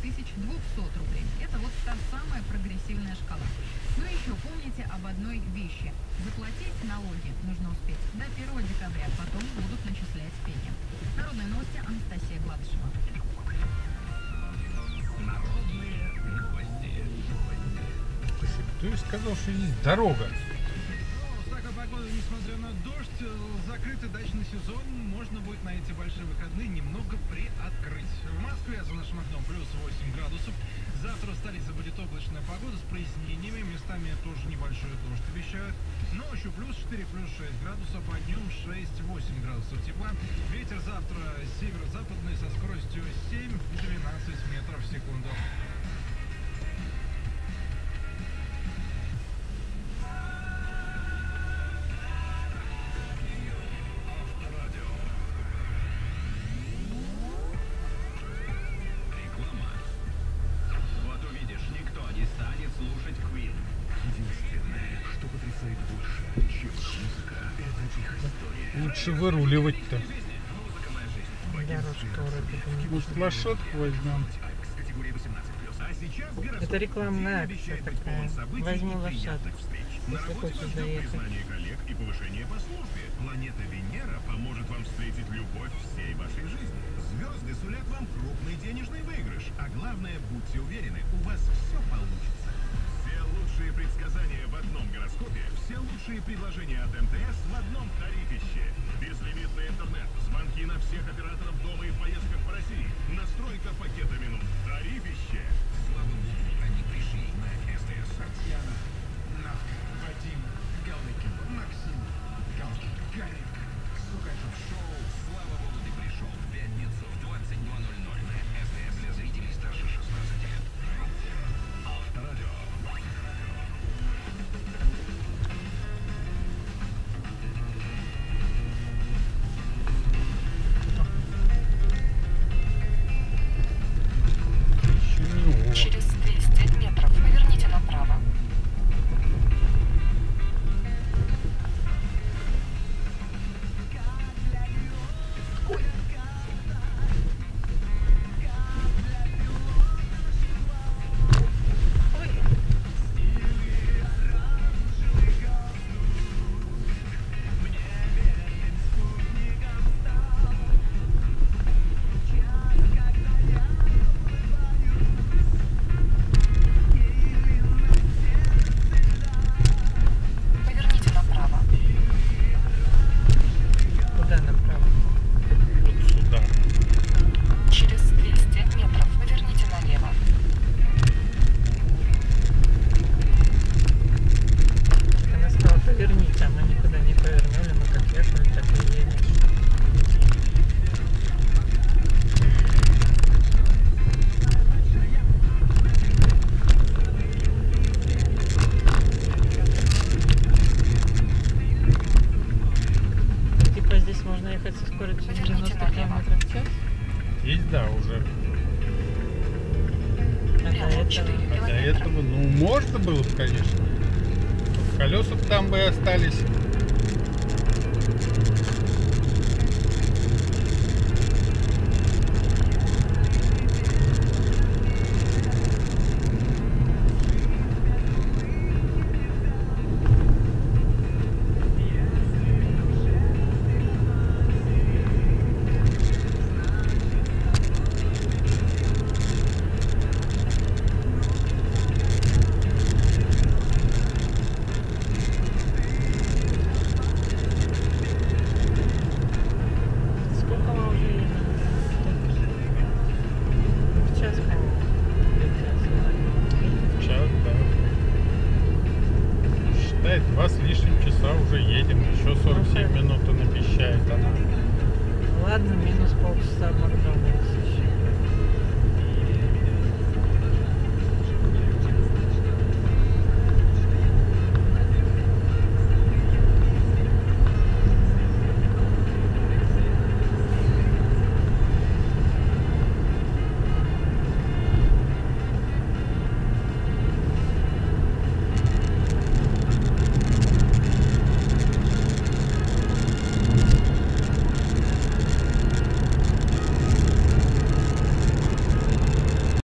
200 рублей. Это вот та самая прогрессивная шкала. Ну и еще помните об одной вещи. Заплатить налоги нужно успеть до 1 декабря, потом будут начислять пени. Народные новости, Анастасия Гладышева. Народные новости. Кто и сказал, что есть дорога? С такой погодой, несмотря на дождь, закрытый дачный сезон можно будет на эти большие выходные немного приоткрыть. В Москве за нашим окном плюс 8 градусов. Завтра в столице будет облачная погода с прояснениями. Местами тоже небольшой дождь обещают. Ночью плюс 4, плюс 6 градусов, а днем 6-8 градусов тепла. Ветер завтра северо-западный со скоростью 7-12 метров в секунду. Лучше выруливать-то. Дорожка вроде бы. Может, лошадку возьмем? Это рекламная акция такая. Возьму лошадку, если хочешь заехать. И повышение по службе. Планета Венера поможет вам встретить любовь всей вашей жизни. Звезды сулят вам крупный денежный выигрыш. А главное, будьте уверены, у вас все получится. Все лучшие предсказания в одном гороскопе, все лучшие предложения от МТС в одном тарифище. Безлимитный интернет, звонки на всех операторов дома и в поездках по России, настройка пакета минут. Тарифище. Слава Богу, они пришли на СТС. Татьяна, Навка, Вадим, Галыкин, Максим, Галкин, Гарик, Сукачев шоу. Слава Богу, ты пришел в пятницу в 22:00 на СТС для зрителей старше 16 лет. Авторадио. Через 200 метров поверните направо. Поверните направо. Куда направо? Вот сюда. Через 200 метров поверните налево. Она сказала, поверните, а мы никуда не повернули. Мы как ехали, так и едем. Типа здесь можно ехать со скоростью 90 км в час? Есть, да, уже. А до Прямо 4 этого? До километра. этого, ну, можно было бы, конечно. Колеса там бы и остались. Сколько мы уже едем? В час, по-моему. Час, да. Считай, 2 с лишним часа уже едем. Еще 47 минут он обещает она. Ладно, минус полчаса в Макдональдсе.